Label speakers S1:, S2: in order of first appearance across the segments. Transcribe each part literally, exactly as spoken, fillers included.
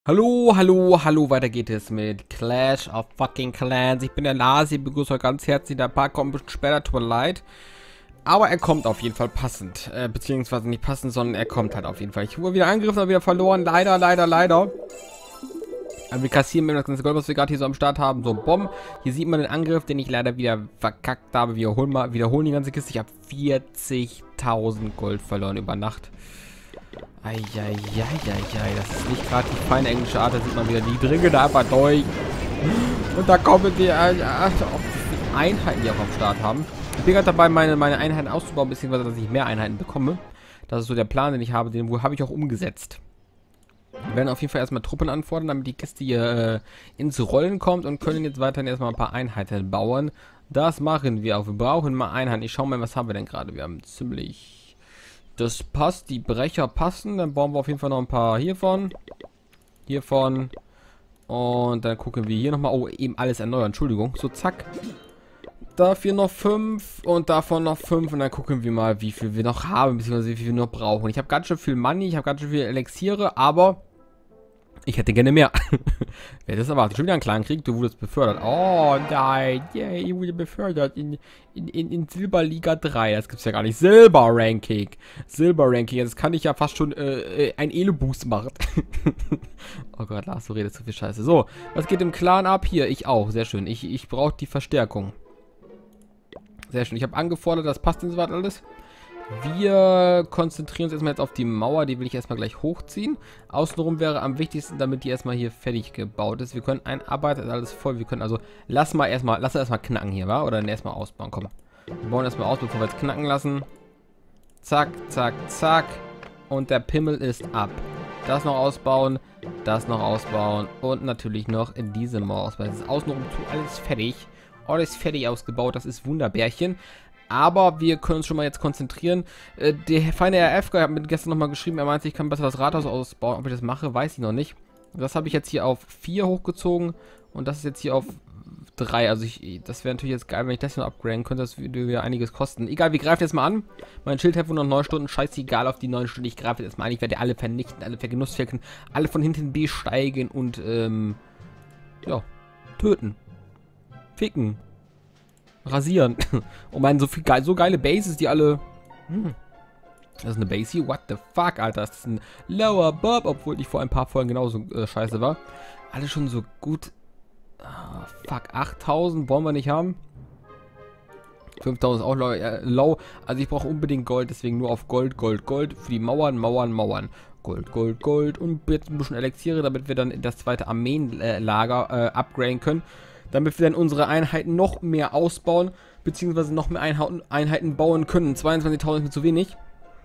S1: Hallo, hallo, hallo, weiter geht es mit Clash of fucking Clans. Ich bin der Lars, ich begrüße euch ganz herzlich. Der Part kommt ein bisschen später, tut mir leid. Aber er kommt auf jeden Fall passend. Äh, beziehungsweise nicht passend, sondern er kommt halt auf jeden Fall. Ich wurde wieder angegriffen, aber wieder verloren. Leider, leider, leider. Aber wir kassieren mit das ganze Gold, was wir gerade hier so am Start haben. So, Bomb. Hier sieht man den Angriff, den ich leider wieder verkackt habe. Wir wiederholen, mal, wiederholen die ganze Kiste. Ich habe vierzigtausend Gold verloren über Nacht. Eieieiei, das ist nicht gerade die feine englische Art, da sieht man wieder, die dringen da einfach durch. Und da kommen die äh, Einheiten, die auch am Start haben. Ich bin gerade dabei, meine, meine Einheiten auszubauen, beziehungsweise, dass ich mehr Einheiten bekomme. Das ist so der Plan, den ich habe, den habe ich auch umgesetzt. Wir werden auf jeden Fall erstmal Truppen anfordern, damit die Kiste hier äh, ins Rollen kommt und können jetzt weiterhin erstmal ein paar Einheiten bauen. Das machen wir auch. Wir brauchen mal Einheiten. Ich schaue mal, was haben wir denn gerade? Wir haben ziemlich... Das passt, die Brecher passen. Dann bauen wir auf jeden Fall noch ein paar hiervon. Hiervon. Und dann gucken wir hier nochmal. Oh, eben alles erneuern. Entschuldigung. So, zack. Dafür noch fünf. Und davon noch fünf. Und dann gucken wir mal, wie viel wir noch haben. Beziehungsweise wie viel wir noch brauchen. Ich habe ganz schön viel Money. Ich habe ganz schön viel Elixiere. Aber ich hätte gerne mehr. Wer das erwartet? Schon wieder einen kleinen Krieg. Du wurdest befördert. Oh nein. Yeah, ich wurde befördert in, in, in, in Silberliga drei. Das gibt's ja gar nicht. Silber-Ranking. Silber-Ranking. Jetzt kann ich ja fast schon äh, ein Elo-Boost machen. Oh Gott, Lars, du redest zu viel Scheiße. So, was geht im Clan ab? Hier, ich auch. Sehr schön. Ich, ich brauche die Verstärkung. Sehr schön. Ich habe angefordert, das passt denn soweit alles. Wir konzentrieren uns erstmal jetzt auf die Mauer, die will ich erstmal gleich hochziehen. Außenrum wäre am wichtigsten, damit die erstmal hier fertig gebaut ist. Wir können einarbeiten, ist alles voll. Wir können also, lass mal erstmal, lass erstmal knacken hier, wa? Oder erstmal ausbauen, komm. Wir bauen erstmal aus, bevor wir jetzt knacken lassen. Zack, zack, zack. Und der Pimmel ist ab. Das noch ausbauen, das noch ausbauen und natürlich noch in diese Mauer ausbauen. Das ist außenrum alles fertig. Alles fertig ausgebaut, das ist Wunderbärchen. Aber wir können uns schon mal jetzt konzentrieren. Äh, der feine R F hat mir gestern nochmal geschrieben, er meinte, ich kann besser das Rathaus ausbauen. Ob ich das mache, weiß ich noch nicht. Das habe ich jetzt hier auf vier hochgezogen. Und das ist jetzt hier auf drei. Also ich, das wäre natürlich jetzt geil, wenn ich das hier noch upgraden könnte. Das würde ja einiges kosten. Egal, wir greifen jetzt mal an. Mein Schild hat wohl noch neun Stunden. Scheißegal auf die neun Stunden. Ich greife jetzt mal an. Ich werde alle vernichten, alle vergenussferkeln, alle von hinten besteigen und, ähm, ja, töten. Ficken. Rasieren. Oh mein, so viel geil, so geile Bases, die alle... Hm. Das ist eine Base hier? What the fuck, Alter? Das ist ein Lower Bob, obwohl ich vor ein paar Folgen genauso äh, scheiße war. Alle schon so gut... Ah, fuck, achttausend wollen wir nicht haben. fünftausend ist auch low, äh, low. Also ich brauche unbedingt Gold, deswegen nur auf Gold, Gold, Gold. Für die Mauern, Mauern, Mauern. Gold, Gold, Gold. Und jetzt ein bisschen Elixiere, damit wir dann in das zweite Armeenlager äh, upgraden können. Damit wir dann unsere Einheiten noch mehr ausbauen, beziehungsweise noch mehr Einheiten bauen können. zweiundzwanzigtausend ist mir zu wenig.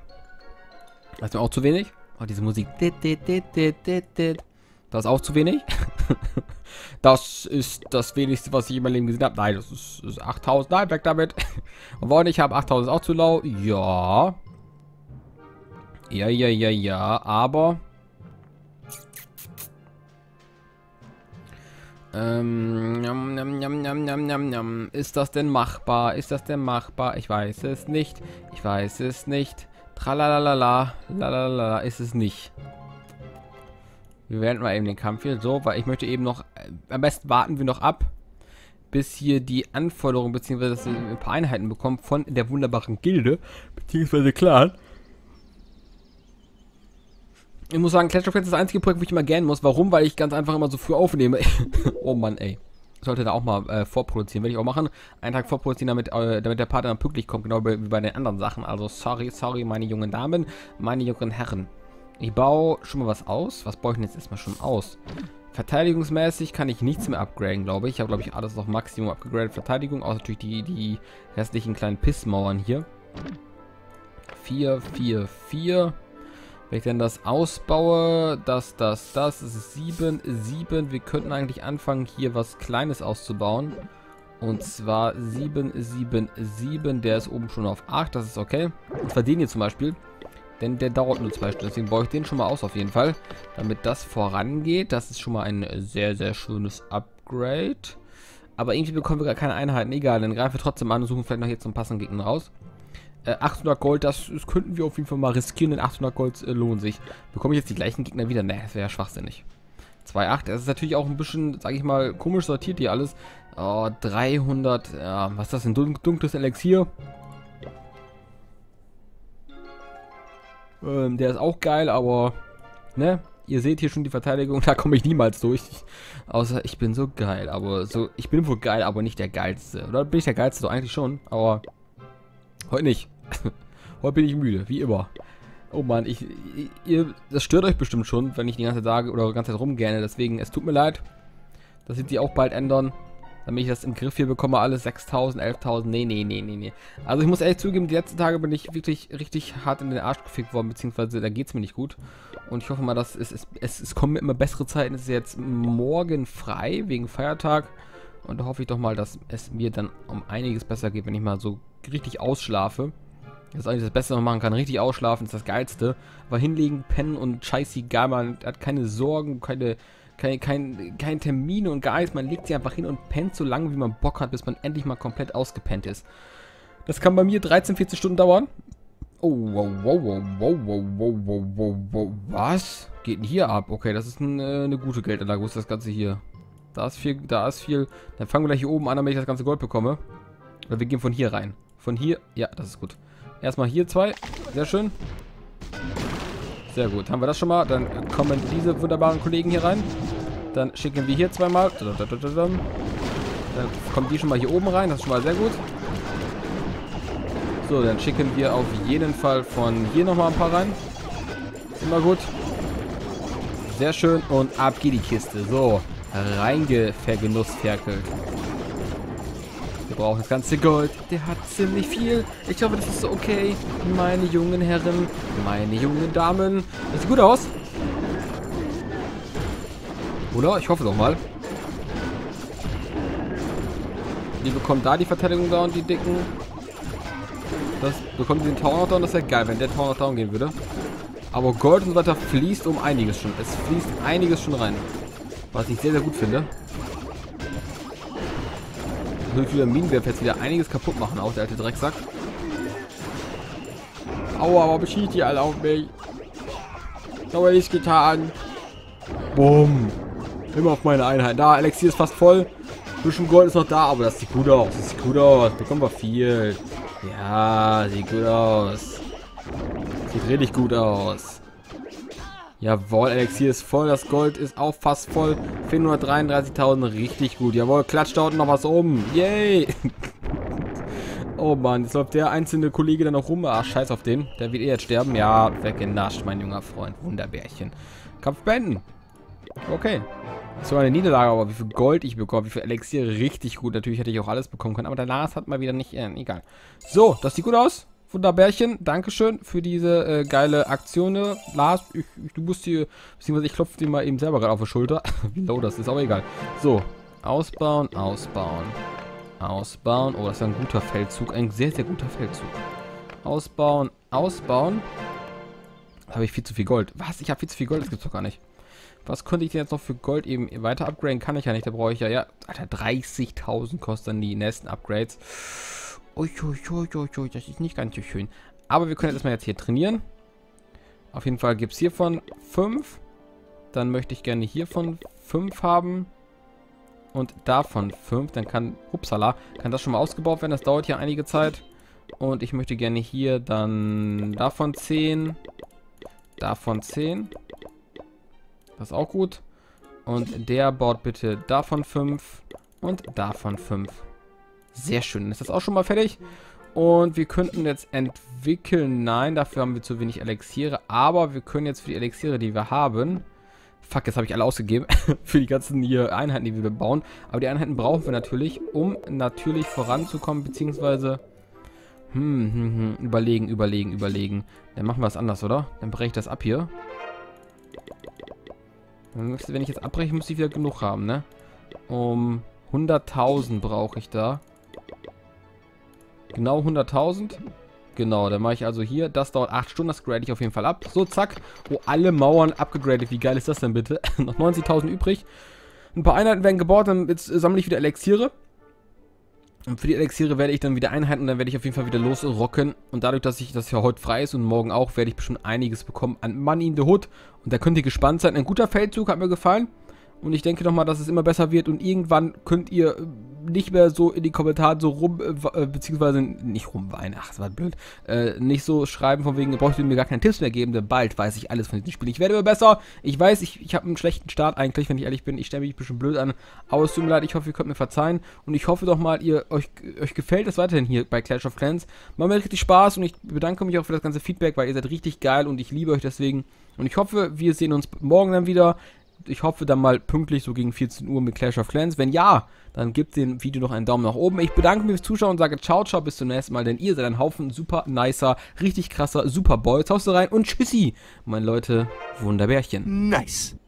S1: Das ist mir auch zu wenig. Oh, diese Musik. Das ist auch zu wenig. Das ist das wenigste, was ich in meinem Leben gesehen habe. Nein, das ist, ist achttausend. Nein, weg damit. Und wollen ich habe achttausend ist auch zu lau. Ja. Ja, ja, ja, ja. Aber... Ähm, njam, njam, njam, njam, njam, njam, njam. Ist das denn machbar? Ist das denn machbar? Ich weiß es nicht. Ich weiß es nicht. Tralalala. Lalalala. Ist es nicht. Wir werden mal eben den Kampf hier. So, weil ich möchte eben noch... Äh, am besten warten wir noch ab, bis hier die Anforderungen, beziehungsweise dass wir ein paar Einheiten bekommen von der wunderbaren Gilde, beziehungsweise Clan. Ich muss sagen, Clash of Clans ist das einzige Projekt, wo ich immer gähnen muss. Warum? Weil ich ganz einfach immer so früh aufnehme. Oh Mann, ey. Ich sollte da auch mal äh, vorproduzieren. Werde ich auch machen. Einen Tag vorproduzieren, damit, äh, damit der Partner dann pünktlich kommt. Genau wie bei den anderen Sachen. Also sorry, sorry, meine jungen Damen, meine jungen Herren. Ich baue schon mal was aus. Was baue ich denn jetzt erstmal schon aus? Verteidigungsmäßig kann ich nichts mehr upgraden, glaube ich. Ich habe, glaube ich, alles auf Maximum abgegradet. Verteidigung, außer natürlich die, die restlichen kleinen Pissmauern hier. vier, vier, vier. Wenn ich denn das ausbaue, das, das, das, ist sieben, sieben. Wir könnten eigentlich anfangen, hier was Kleines auszubauen. Und zwar sieben, sieben, sieben. Der ist oben schon auf acht, das ist okay. Und zwar den hier zum Beispiel. Denn der dauert nur zwei Stunden. Deswegen baue ich den schon mal aus auf jeden Fall. Damit das vorangeht. Das ist schon mal ein sehr, sehr schönes Upgrade. Aber irgendwie bekommen wir gar keine Einheiten. Egal, dann greifen wir trotzdem an und suchen vielleicht noch jetzt einen passenden Gegner raus. Äh, achthundert Gold, das, das könnten wir auf jeden Fall mal riskieren, denn achthundert Gold äh, lohnt sich. Bekomme ich jetzt die gleichen Gegner wieder? Ne, das wäre ja schwachsinnig. zwei Komma acht. Das ist natürlich auch ein bisschen, sage ich mal, komisch sortiert hier alles. Oh, dreihundert. Ja, was ist das? Ein dun dunkles Elixier. Ähm, der ist auch geil, aber, ne? Ihr seht hier schon die Verteidigung, da komme ich niemals durch. Ich, außer ich bin so geil, aber so, ich bin wohl geil, aber nicht der geilste. Oder bin ich der geilste? Doch eigentlich schon, aber heute nicht. Heute bin ich müde, wie immer. Oh Mann, ich, ihr, das stört euch bestimmt schon, wenn ich die ganze Zeit sage oder die ganze Zeit rumgähne. Deswegen, es tut mir leid. Das wird sich auch bald ändern. Damit ich das im Griff hier bekomme, alles sechstausend, elftausend, nee, nee, nee, nee, nee. Also ich muss ehrlich zugeben, die letzten Tage bin ich wirklich richtig hart in den Arsch gefickt worden, beziehungsweise da geht es mir nicht gut. Und ich hoffe mal, dass es, es, es, es kommen immer bessere Zeiten. Es ist jetzt morgen frei, wegen Feiertag. Und da hoffe ich doch mal, dass es mir dann um einiges besser geht, wenn ich mal so richtig ausschlafe. Das ist eigentlich das Beste, was man machen kann. Richtig ausschlafen ist das Geilste. Aber hinlegen, pennen und scheißegal, man hat keine Sorgen, keine... Kein, kein, kein Termin und gar nichts. Man legt sich einfach hin und pennt so lange, wie man Bock hat, bis man endlich mal komplett ausgepennt ist. Das kann bei mir dreizehn, vierzehn Stunden dauern. Oh, wow, wow, wow, wow, wow, wow, wow, wow, wow. Was? Geht denn hier ab? Okay, das ist ein, äh, eine gute Geldanlage. Wo ist das Ganze hier? Da ist viel, da ist viel. Dann fangen wir gleich hier oben an, damit ich das ganze Gold bekomme. Oder wir gehen von hier rein. Von hier, ja, das ist gut. Erstmal hier zwei. Sehr schön. Sehr gut, haben wir das schon mal. Dann kommen diese wunderbaren Kollegen hier rein. Dann schicken wir hier zweimal. Dann kommen die schon mal hier oben rein. Das ist schon mal sehr gut. So, dann schicken wir auf jeden Fall von hier nochmal ein paar rein. Ist immer gut. Sehr schön. Und ab geht die Kiste. So, reingevergenussferkelt. Wir brauchen das ganze Gold. Der hat ziemlich viel. Ich hoffe, das ist so okay. Meine jungen Herren, meine jungen Damen. Das sieht gut aus. Oder? Ich hoffe doch mal. Die bekommen da die Verteidigung da und die Dicken. Das bekommen die den Tower noch down. Das wäre geil, wenn der Tower noch down gehen würde. Aber Gold und so weiter fließt um einiges schon. Es fließt einiges schon rein. Was ich sehr, sehr gut finde. Wird wieder Minenwerfer jetzt wieder einiges kaputt machen, auch der alte Drecksack. Aua, aber beschießt die alle auf mich. Das habe ich nicht getan. Bumm. Immer auf meine Einheit. Da, Elixier ist fast voll. Ein bisschen Gold ist noch da, aber das sieht gut aus. Das sieht gut aus. Bekommen wir viel. Ja, sieht gut aus. Sieht richtig gut aus. Jawohl, Elixier ist voll. Das Gold ist auch fast voll. vierhundertdreiunddreißigtausend, richtig gut. Jawohl, klatscht da unten noch was um. Yay! Oh Mann, jetzt läuft der einzelne Kollege dann noch rum. Ach, scheiß auf den. Der wird eh jetzt sterben. Ja, weggenascht, mein junger Freund. Wunderbärchen. Kampf beenden. Okay. Das war eine Niederlage, aber wie viel Gold ich bekomme, wie viel Elixier, richtig gut. Natürlich hätte ich auch alles bekommen können, aber der Lars hat mal wieder nicht, äh, egal. So, das sieht gut aus. Wunderbärchen, Dankeschön für diese äh, geile Aktion. Lars, ich, ich, du musst hier, beziehungsweise ich klopfe dir mal eben selber gerade auf die Schulter. Wie low das ist, aber egal. So, ausbauen, ausbauen, ausbauen. Oh, das ist ein guter Feldzug, ein sehr, sehr guter Feldzug. Ausbauen, ausbauen. Da habe ich viel zu viel Gold. Was? Ich habe viel zu viel Gold, das gibt's doch gar nicht. Was könnte ich denn jetzt noch für Gold eben weiter upgraden? Kann ich ja nicht, da brauche ich ja, ja, Alter, dreißigtausend kosten die nächsten Upgrades. Uiuiuiui, das ist nicht ganz so schön. Aber wir können jetzt erstmal jetzt hier trainieren. Auf jeden Fall gibt es hiervon fünf. Dann möchte ich gerne hiervon fünf haben. Und davon fünf. Dann kann, upsala, kann das schon mal ausgebaut werden. Das dauert ja einige Zeit. Und ich möchte gerne hier dann davon zehn. Davon zehn. Das ist auch gut. Und der baut bitte davon fünf. Und davon fünf. Sehr schön. Ist das auch schon mal fertig? Und wir könnten jetzt entwickeln. Nein, dafür haben wir zu wenig Elixiere. Aber wir können jetzt für die Elixiere, die wir haben... Fuck, jetzt habe ich alle ausgegeben. Für die ganzen hier Einheiten, die wir bauen. Aber die Einheiten brauchen wir natürlich, um natürlich voranzukommen. Beziehungsweise... Hm, hm, hm. Überlegen, überlegen, überlegen. Dann machen wir es anders, oder? Dann breche ich das ab hier. Wenn ich jetzt abbreche, müsste ich wieder genug haben, ne? Um hunderttausend brauche ich da. Genau hunderttausend. Genau, dann mache ich also hier. Das dauert acht Stunden, das grade ich auf jeden Fall ab. So, zack. Oh, alle Mauern abgegradet. Wie geil ist das denn bitte? Noch neunzigtausend übrig. Ein paar Einheiten werden gebaut, dann jetzt sammle ich wieder Elixiere. Und für die Elixiere werde ich dann wieder Einheiten und dann werde ich auf jeden Fall wieder losrocken. Und dadurch, dass ich das ja heute frei ist und morgen auch, werde ich bestimmt einiges bekommen an Money in the Hood. Und da könnt ihr gespannt sein. Ein guter Feldzug, hat mir gefallen. Und ich denke doch mal, dass es immer besser wird und irgendwann könnt ihr nicht mehr so in die Kommentare so rum, äh, beziehungsweise nicht rumweinen, ach, das war blöd, äh, nicht so schreiben von wegen, ihr braucht mir gar keine Tipps mehr geben, denn bald weiß ich alles von diesem Spiel. Ich werde immer besser, ich weiß, ich, ich habe einen schlechten Start eigentlich, wenn ich ehrlich bin, ich stelle mich ein bisschen blöd an, aber es tut mir leid, ich hoffe, ihr könnt mir verzeihen und ich hoffe doch mal, ihr euch, euch gefällt es weiterhin hier bei Clash of Clans. Macht mir richtig Spaß und ich bedanke mich auch für das ganze Feedback, weil ihr seid richtig geil und ich liebe euch deswegen und ich hoffe, wir sehen uns morgen dann wieder. Ich hoffe dann mal pünktlich so gegen vierzehn Uhr mit Clash of Clans. Wenn ja, dann gebt dem Video noch einen Daumen nach oben. Ich bedanke mich fürs Zuschauen und sage ciao, ciao, bis zum nächsten Mal, denn ihr seid ein Haufen super nicer, richtig krasser Superboys. Haust rein und tschüssi, meine Leute, Wunderbärchen.
S2: Nice.